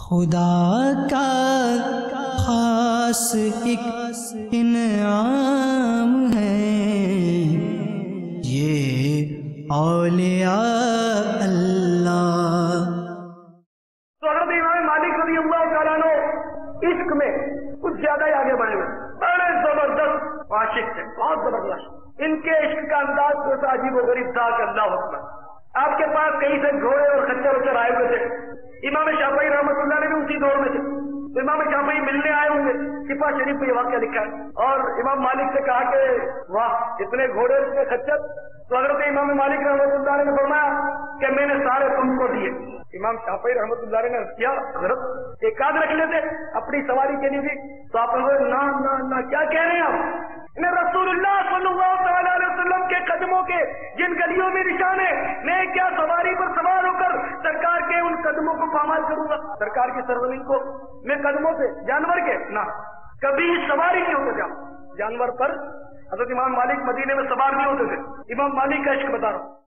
خدا کا خاص ایک انعام ہے یہ اولیاء اللہ۔ تو حضرت امام مالک رضی اللہ تعالیٰ عنہ عشق میں کچھ زیادہ ہی آگے بڑھے ہوئے، بڑے زبردست عاشق تھے، بہت زبردست۔ ان کے عشق کا انداز تو عجیب و غریب تھا کہ اللہ اکبر۔ آپ کے پاس کہیں سے گھوڑے اور خچر وچر آئے ہوئے تھے، امام شافعی رحمۃ اللہ علیہ بھی اسی دور میں تھے، تو امام شافعی ملنے آئے ہوں گے، شفا شریف پہ یہ واقعہ لکھا ہے، اور امام مالک سے کہا کہ واہ اتنے گھوڑے اتنے خچر، تو حضرت امام مالک رحمۃ اللہ علیہ نے فرمایا کہ میں نے سارے تم کو دیے۔ امام شافعی رحمۃ اللہ علیہ نے کیا حضرت ایک آدھ رکھ لیتے اپنی سواری کے لیے بھی، تو آپ نے نا نا نا کیا کہہ رہے ہیں آپ؟ میں رسول اللہ صلی اللہ تعالیٰ علیہ وسلم کے قدموں کے جن گلیوں میں نشان ہے، میں کیا سواری پر سوار ہو کر سرکار کے ان قدموں کو پامال کروں گا؟ سرکار کی سرزمین کو میں قدموں سے جانور کے نہ کبھی سواری نہیں ہوتے تھے جانور پر۔ حضرت امام مالک مدینے میں سوار نہیں ہوتے تھے۔ امام مالک کا عشق بتا رہا ہوں۔